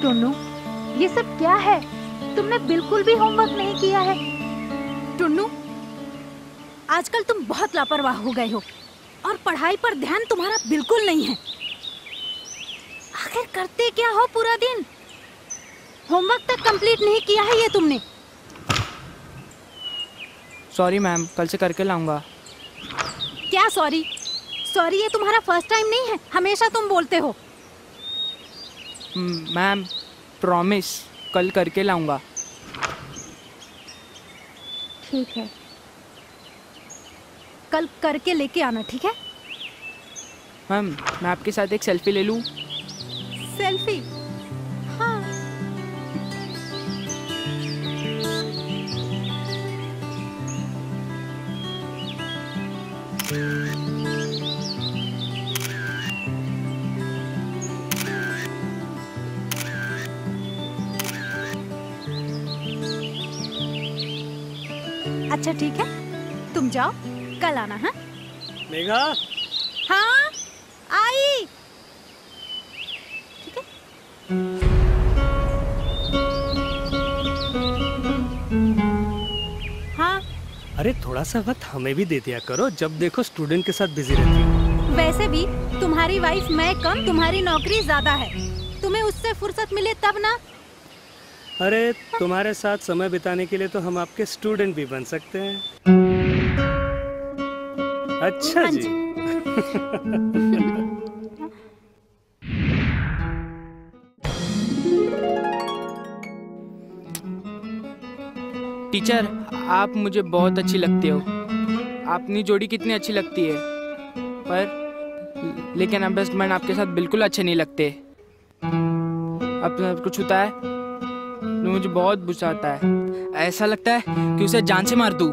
टुन्नू, ये सब क्या है? तुमने बिल्कुल भी होमवर्क नहीं किया है। टुन्नू, आजकल तुम बहुत लापरवाह हो गए हो और पढ़ाई पर ध्यान तुम्हारा बिल्कुल नहीं है। आखिर करते क्या हो पूरा दिन? होमवर्क तक कंप्लीट नहीं किया है ये तुमने। सॉरी मैम, कल से करके लाऊंगा। क्या सॉरी? सॉरी ये तुम्हारा फर्स्ट टाइम नहीं है, हमेशा तुम बोलते हो। मैम प्रॉमिस, कल करके लाऊंगा। ठीक है, कल करके लेके आना, ठीक है? मैम मैं आपके साथ एक सेल्फी ले लूं? सेल्फी? हाँ। अच्छा ठीक है, तुम जाओ, कल आना। हाँ मेघा। हाँ आई। ठीक है। हाँ अरे थोड़ा सा वक्त हमें भी दे दिया करो, जब देखो स्टूडेंट के साथ बिजी रहती हो। वैसे भी तुम्हारी वाइफ मैं कम, तुम्हारी नौकरी ज्यादा है, तुम्हें उससे फुर्सत मिले तब ना। अरे तुम्हारे साथ समय बिताने के लिए तो हम आपके स्टूडेंट भी बन सकते हैं। अच्छा हाँ जी। टीचर, आप मुझे बहुत अच्छी लगती हो। अपनी जोड़ी कितनी अच्छी लगती है, पर लेकिन अब हस्बैंड आपके साथ बिल्कुल अच्छे नहीं लगते। अब कुछ होता है तो मुझे बहुत गुस्सा आता है। ऐसा लगता है कि उसे जान से मार दूं।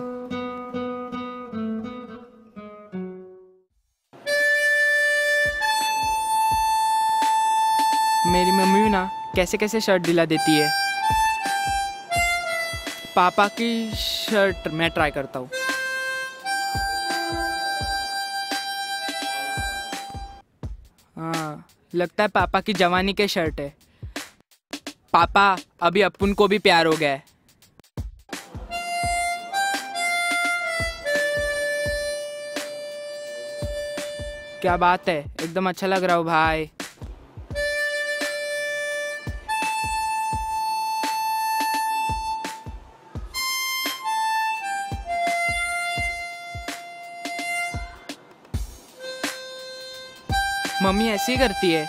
मेरी मम्मी भी ना कैसे कैसे शर्ट दिला देती है। पापा की शर्ट मैं ट्राई करता हूँ। हाँ, लगता है पापा की जवानी के शर्ट है। पापा, अभी अपुन को भी प्यार हो गया है। क्या बात है, एकदम अच्छा लग रहा हो भाई। मम्मी ऐसी ही करती है।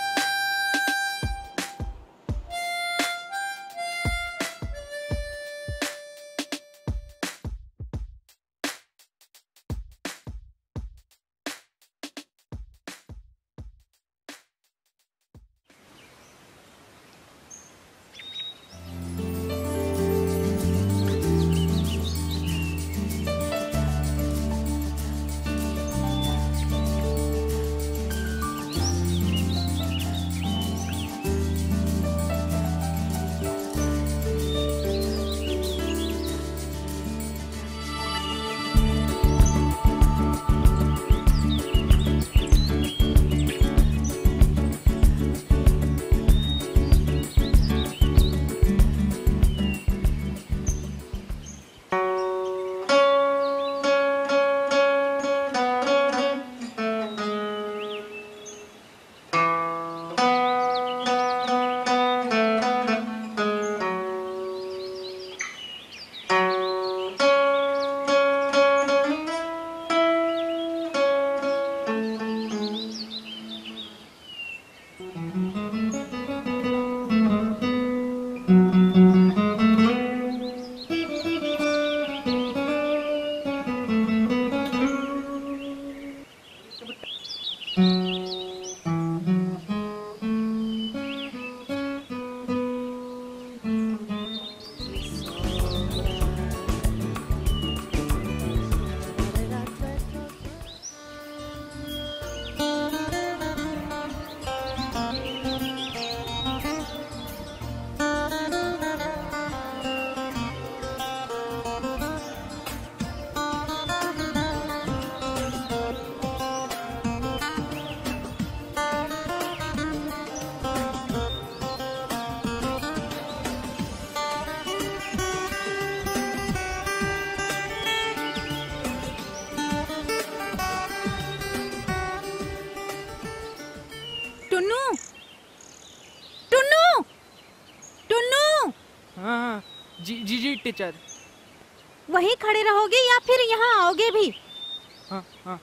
जी जी जी टीचर। वहीं खड़े रहोगे या फिर यहाँ आओगे भी? हाँ हाँ।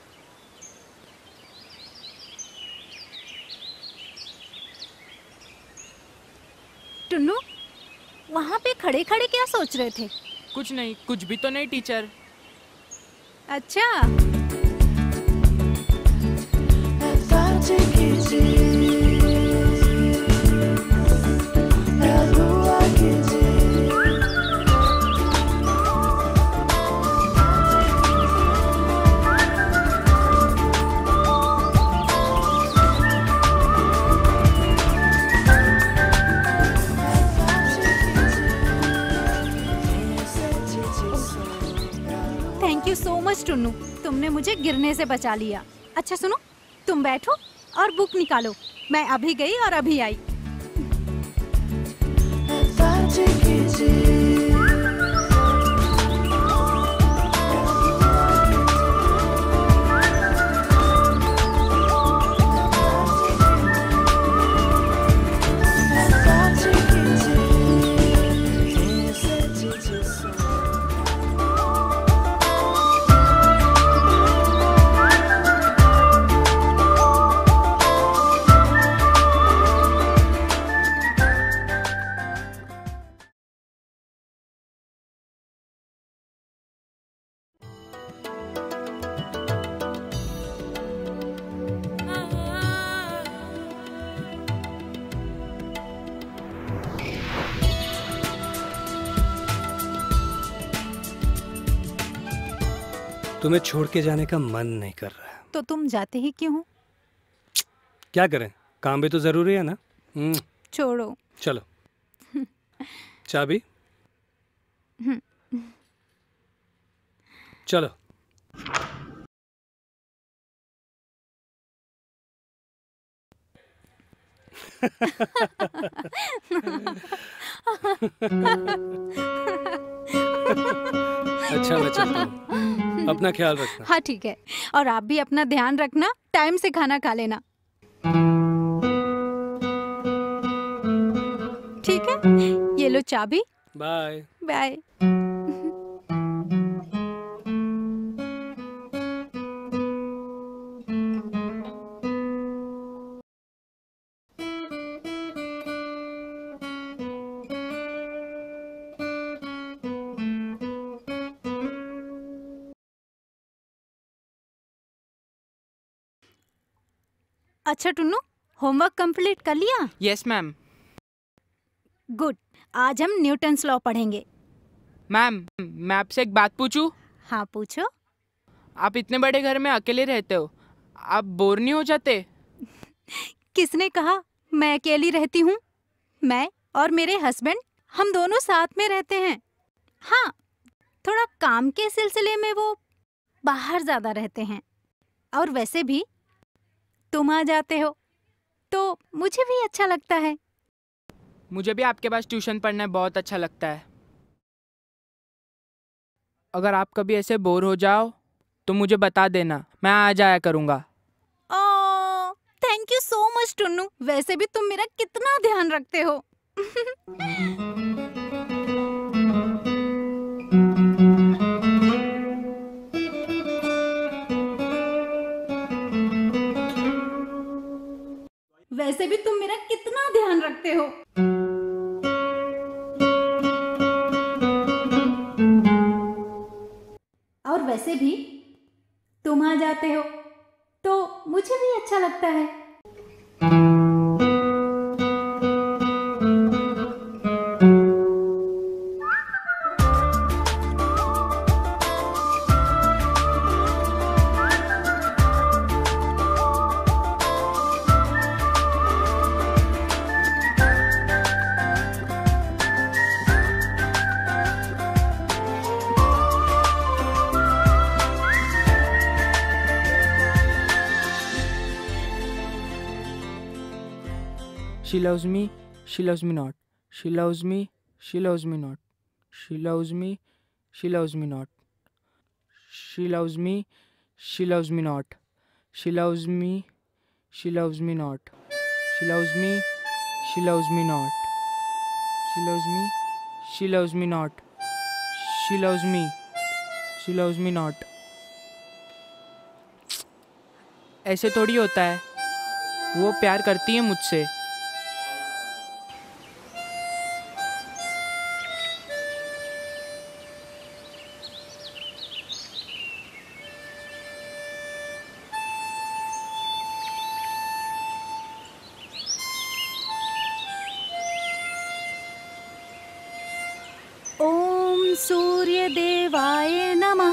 टुन्नू, वहाँ पे खड़े खड़े क्या सोच रहे थे? कुछ नहीं, कुछ भी तो नहीं टीचर। अच्छा, thank you so much Tunnu, तुमने मुझे गिरने से बचा लिया। अच्छा सुनो, तुम बैठो और बुक निकालो। मैं अभी गई और अभी आई। तुम्हें छोड़ के जाने का मन नहीं कर रहा है। तो तुम जाते ही क्यों हो? क्या करें, काम भी तो जरूरी है ना। छोड़ो। चलो। चाबी। चलो। अच्छा मैं चलता हूँ, अपना ख्याल रखना। हाँ ठीक है, और आप भी अपना ध्यान रखना, टाइम से खाना खा लेना। ठीक है, ये लो चाबी। Bye bye. अच्छा टुन्नू, होमवर्क कंप्लीट कर लिया? Yes ma'am. गुड, आज हम न्यूटन्स लॉ पढ़ेंगे। मैम, मैं आपसे एक बात पूछूं? हाँ पूछो। आप इतने बड़े घर में अकेले रहते हो, आप बोर नहीं हो जाते? किसने कहा मैं अकेली रहती हूँ? मैं और मेरे हस्बैंड, हम दोनों साथ में रहते हैं। हाँ, थोड़ा काम के सिलसिले में वो बाहर ज्यादा रहते हैं, और वैसे भी तुम आ जाते हो तो मुझे भी अच्छा लगता है। मुझे भी आपके पास ट्यूशन पढ़ना बहुत अच्छा लगता है। अगर आप कभी ऐसे बोर हो जाओ तो मुझे बता देना, मैं आ जाया करूँगा। Oh, thank you so much Tunnu, वैसे भी तुम मेरा कितना ध्यान रखते हो। वैसे भी तुम मेरा कितना ध्यान रखते हो। और वैसे भी तुम आ जाते हो तो मुझे भी अच्छा लगता है। She loves me, she loves me not. She loves me, she loves me not. She loves me, she loves me not. She loves me, she loves me not. She loves me, she loves me not. She loves me, she loves me not. She loves me, She loves me not. She loves me. She loves me not. ऐसे थोड़ी होता है. वो प्यार करती है मुझसे. ओम सूर्य देवाय नमः.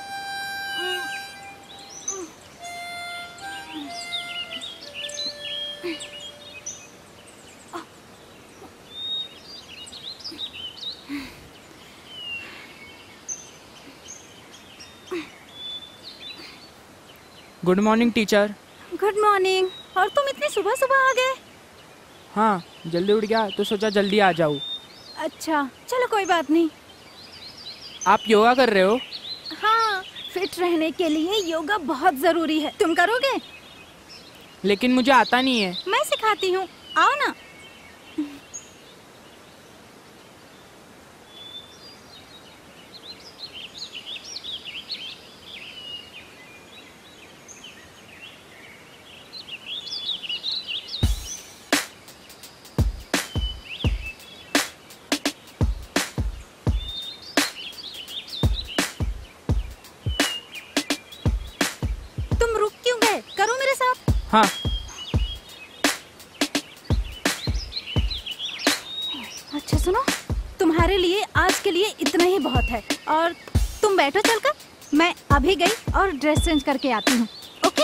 Good morning teacher. Good morning. और तुम इतनी सुबह सुबह आ गए? हाँ, जल्दी उठ गया तो सोचा जल्दी आ जाऊँ. अच्छा, चलो कोई बात नहीं. आप योगा कर रहे हो? हाँ, फिट रहने के लिए योगा बहुत जरूरी है. तुम करोगे? लेकिन मुझे आता नहीं है. मैं सिखाती हूँ, आओ ना. तुम रुक क्यों गए? करो मेरे साथ. हाँ. अच्छा सुनो, तुम्हारे लिए आज के लिए इतना ही बहुत है. और तुम बैठो चलकर. मैं अभी गई और ड्रेस चेंज करके आती हूँ. ओके?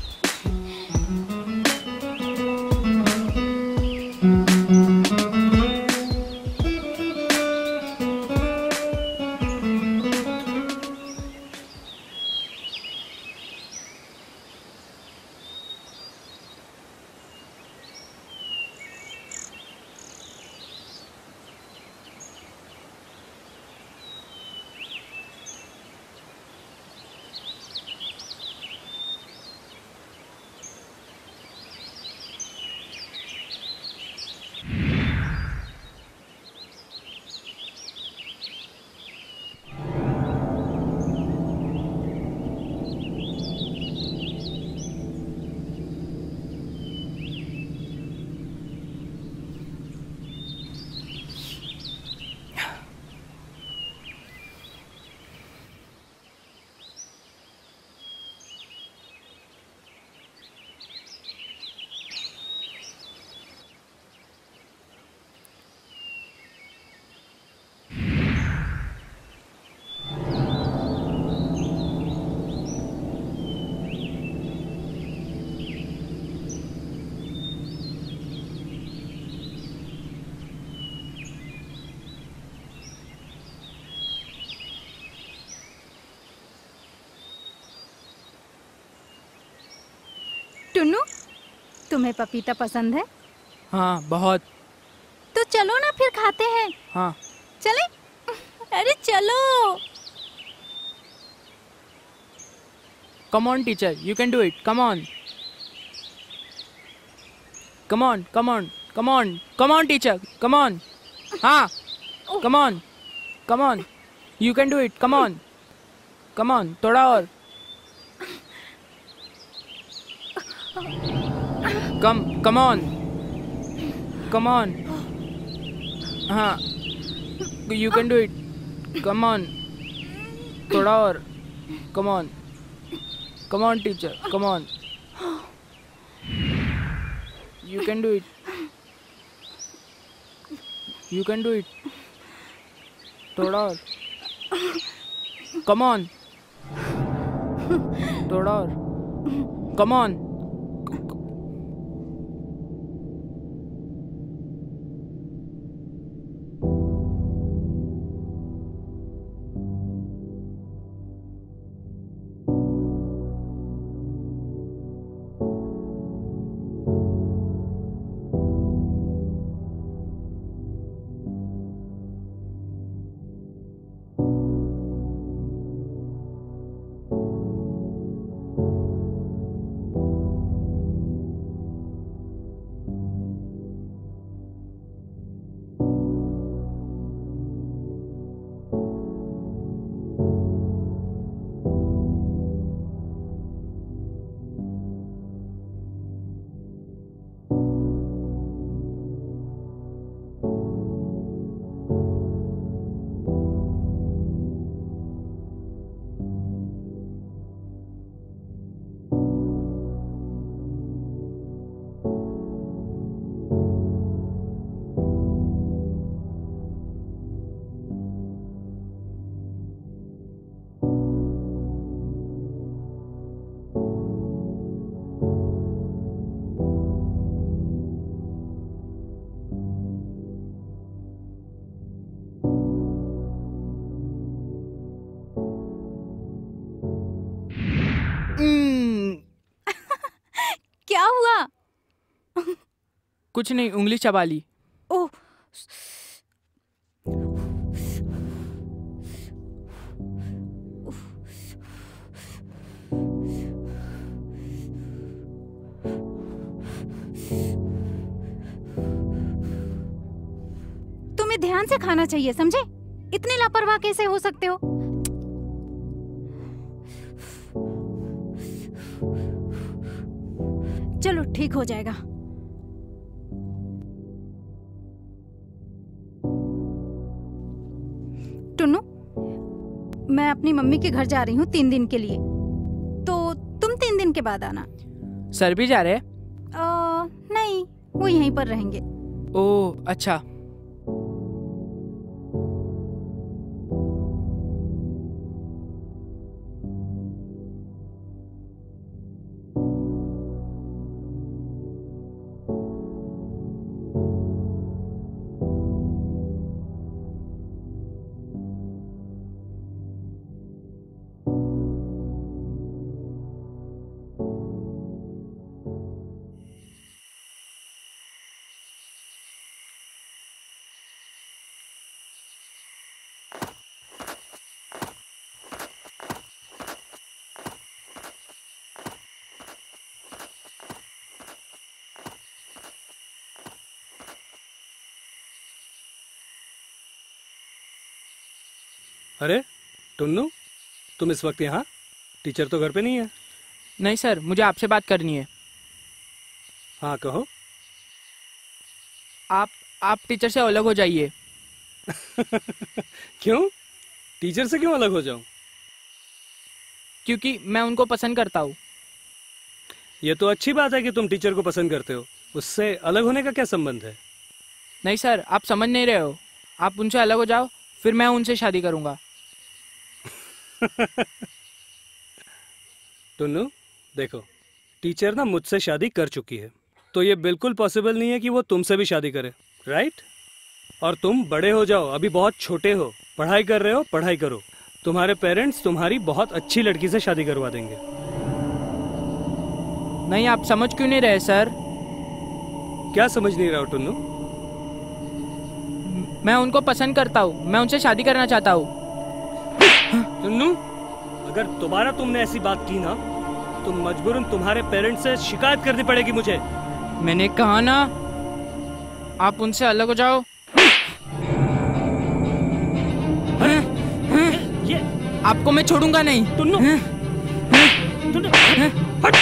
टुन्नू, तुम्हें पपीता पसंद है? हाँ, बहुत. तो चलो ना फिर खाते हैं. हाँ. चले? अरे चलो. Come on, teacher. You can do it. Come on. Come on. Come on. Come on. Come on, teacher. Come on. हाँ. Come on. Come on. You can do it. Come on. Come on. थोड़ा और. Come on. Come on. हाँ. You can do it. Come on. थोड़ा और. Come on. Come on, teacher. Come on. You can do it. You can do it. थोड़ा और. Come on. थोड़ा और. Come on. क्या हुआ? कुछ नहीं, उंगली चबा ली। ओह, तुम्हें ध्यान से खाना चाहिए, समझे? इतने लापरवाह कैसे हो सकते हो? चलो ठीक हो जाएगा। टुन्नू, मैं अपनी मम्मी के घर जा रही हूँ 3 दिन के लिए, तो तुम 3 दिन के बाद आना। सर भी जा रहे हैं? नहीं, वो यहीं पर रहेंगे। ओह अच्छा। अरे टुन्नू, तुम इस वक्त यहाँ? टीचर तो घर पे नहीं है। नहीं सर, मुझे आपसे बात करनी है। हाँ कहो। आप टीचर से अलग हो जाइए। क्यों? टीचर से क्यों अलग हो जाऊं? क्योंकि मैं उनको पसंद करता हूँ। ये तो अच्छी बात है कि तुम टीचर को पसंद करते हो, उससे अलग होने का क्या संबंध है? नहीं सर, आप समझ नहीं रहे हो। आप उनसे अलग हो जाओ, फिर मैं उनसे शादी करूंगा। टुन्नू देखो, टीचर ना मुझसे शादी कर चुकी है, तो ये बिल्कुल पॉसिबल नहीं है कि वो तुमसे भी शादी करे, राइट? और तुम बड़े हो जाओ, अभी बहुत छोटे हो, पढ़ाई कर रहे हो, पढ़ाई करो। तुम्हारे पेरेंट्स तुम्हारी बहुत अच्छी लड़की से शादी करवा देंगे। नहीं, आप समझ क्यों नहीं रहे सर? क्या समझ नहीं रहा हो टुन्नू? मैं उनको पसंद करता हूँ, मैं उनसे शादी करना चाहता हूँ। टुन्नू, अगर दोबारा तुमने ऐसी बात की ना, तो मजबूरन तुम्हारे पेरेंट्स से शिकायत करनी पड़ेगी मुझे। मैंने कहा ना, आप उनसे अलग हो जाओ। ये आपको मैं छोड़ूंगा नहीं। टुन्नू, टुन्नू, हट!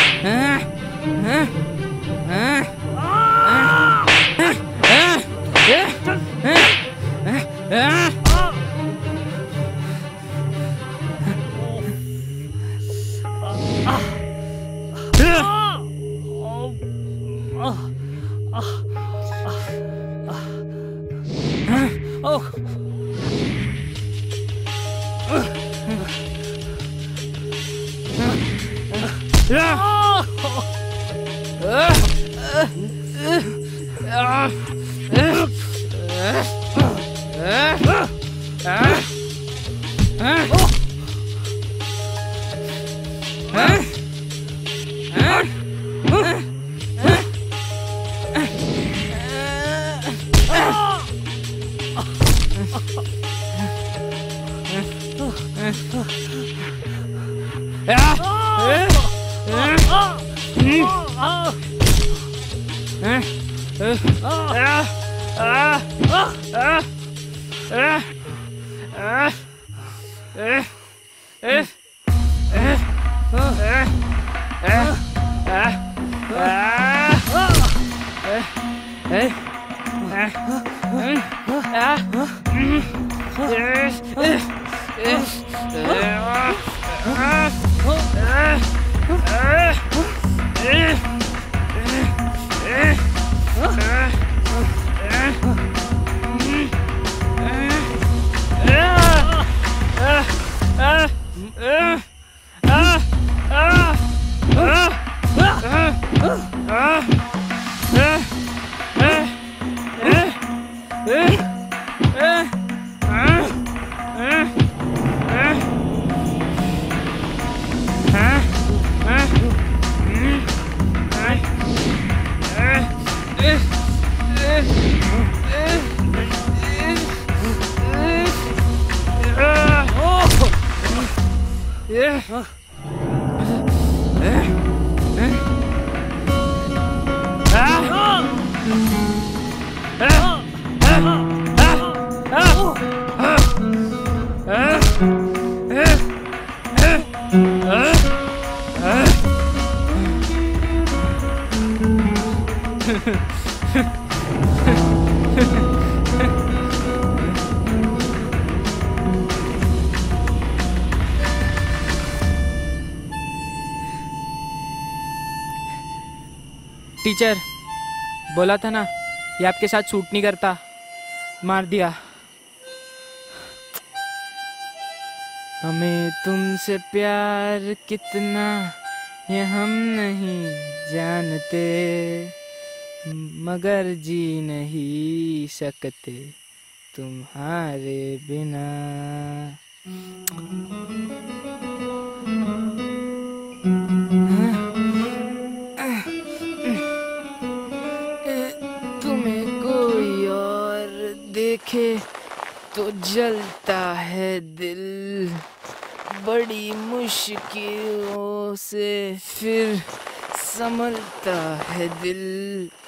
टीचर, बोला था ना ये आपके साथ सूट नहीं करता, मार दिया। हमें तुमसे प्यार कितना ये हम नहीं जानते, मगर जी नहीं सकते तुम्हारे बिना। तुम्हें कोई और देखे तो जलता है दिल, बड़ी मुश्किलों से फिर संभलता है दिल।